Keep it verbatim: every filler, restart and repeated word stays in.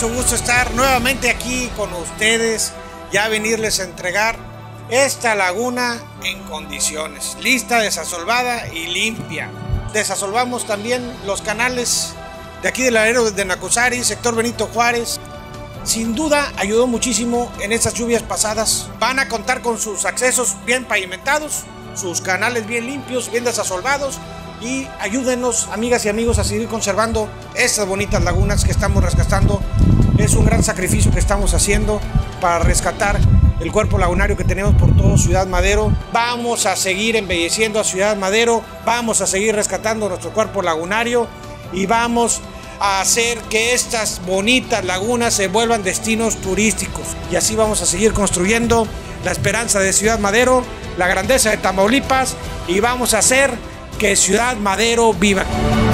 mucho gusto estar nuevamente aquí con ustedes, ya venirles a entregar esta laguna en condiciones, lista, desasolvada y limpia. Desasolvamos también los canales de aquí del aeropuerto de Nacozari, sector Benito Juárez. Sin duda ayudó muchísimo en estas lluvias pasadas. Van a contar con sus accesos bien pavimentados, sus canales bien limpios, bien desasolvados, y ayúdenos, amigas y amigos, a seguir conservando estas bonitas lagunas que estamos rescatando. Es un gran sacrificio que estamos haciendo para rescatar el cuerpo lagunario que tenemos por todo Ciudad Madero. Vamos a seguir embelleciendo a Ciudad Madero, vamos a seguir rescatando nuestro cuerpo lagunario y vamos a hacer que estas bonitas lagunas se vuelvan destinos turísticos. Y así vamos a seguir construyendo la esperanza de Ciudad Madero, la grandeza de Tamaulipas, y vamos a hacer que Ciudad Madero viva.